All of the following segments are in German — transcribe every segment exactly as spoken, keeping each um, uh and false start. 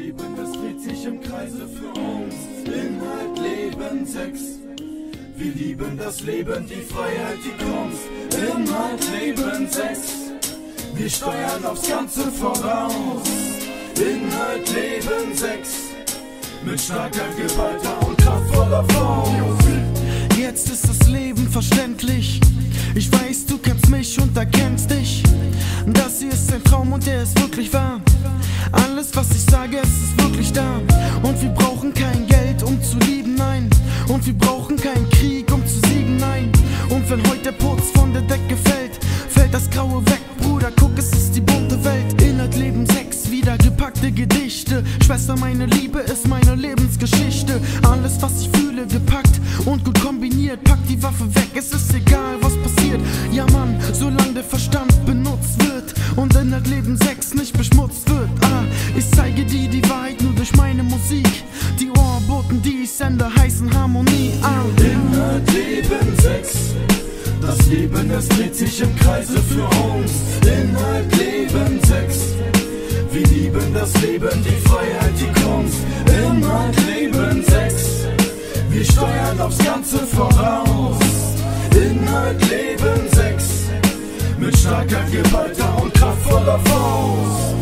Leben, das dreht sich im Kreise für uns. Inhalt, Leben, Sex. Wir lieben das Leben, die Freiheit, die Kunst. Inhalt, Leben, Sex. Wir steuern aufs Ganze voraus. Inhalt, Leben, Sex. Mit starker, geballter und kraftvoller Faust. Jetzt ist das Leben verständlich. Ich weiß, du kennst mich und erkennst dich. Das hier ist ein Traum und der ist wirklich wahr. Alles, was ich sage, es ist wirklich da. Und wir brauchen kein Geld, um zu lieben, nein. Und wir brauchen keinen Krieg, um zu siegen, nein. Und wenn heute der Putz von der Decke fällt, fällt das Graue weg, Bruder, guck, es ist die bunte Welt. Inhalt, Leben, Sex, wieder gepackte Gedichte. Schwester, meine Liebe ist meine Lebensgeschichte. Alles, was ich fühle, gepackt und gut kombiniert. Pack die Waffe weg, es ist egal, was passiert. Ja Mann, solange der Verstand benutzt wird und Inhalt, Leben, Sex nicht beschmutzt wird. Ah, ich zeige dir die Wahrheit nur durch meine Musik. Die Ohrboten, die ich sende, heißen Harmonie. Ah. Inhalt, Leben, Sex. Das Leben, es dreht sich im Kreise für uns. Inhalt, Leben, Sex. Wir lieben das Leben, die Freiheit, die Kunst. Inhalt, Leben, Sex. Wir steuern aufs Ganze voraus. Inhalt, Leben, Sex. Mit starker, geballter und kraftvoller Faust.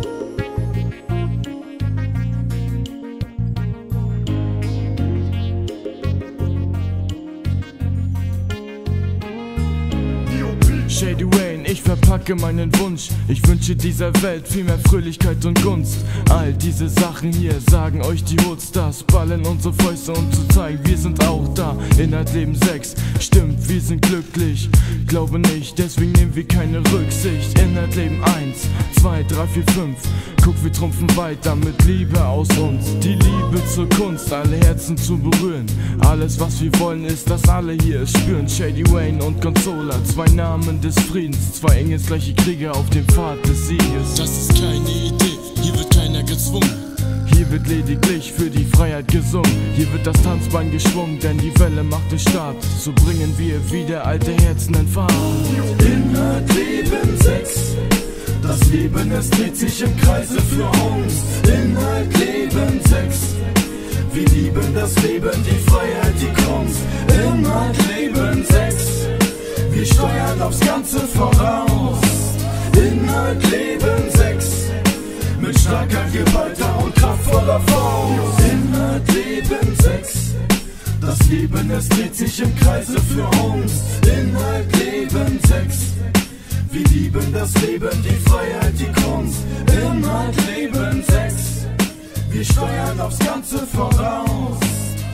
Shady Wayne, ich verpacke meinen Wunsch. Ich wünsche dieser Welt viel mehr Fröhlichkeit und Gunst. All diese Sachen hier sagen euch die Hoodstars. Ballen unsere Fäuste, um zu zeigen, wir sind auch da. Inhalt, Leben, Sex, stimmt, wir sind glücklich. Glaube nicht, deswegen nehmen wir keine Rücksicht. Inhalt, Leben, eins, zwei, drei, vier, fünf. Guck, wir trumpfen weiter mit Liebe aus uns. Die Liebe zur Kunst, alle Herzen zu berühren. Alles, was wir wollen, ist, dass alle hier es spüren. Shady Wayne und Consola, zwei Namen des Friedens, zwei engelsgleiche Krieger auf dem Pfad des Sieges. Das ist keine Idee, hier wird keiner gezwungen. Hier wird lediglich für die Freiheit gesungen. Hier wird das Tanzbein geschwungen, denn die Welle macht den Start. So bringen wir wieder alte Herzen in Fahrt. Inhalt, Leben, Sex. Das Leben, es dreht sich im Kreise für uns. Inhalt, Leben, Sex. Wir lieben das Leben, die Freiheit, die Kunst. Inhalt, Leben, Sex. Wir steuern aufs Ganze voraus. Inhalt, Leben, Sex. Mit starker, geballter und kraftvoller Faust. Inhalt, Leben, Sex. Das Leben, es dreht sich im Kreise für uns. Inhalt, Leben, Sex. Wir lieben das Leben, die Freiheit, die Kunst. Inhalt, Leben, Sex. Wir steuern aufs Ganze voraus.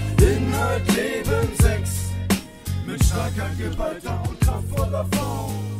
Inhalt, Leben, Sex. Mit starker, geballter und kraftvoller Faust.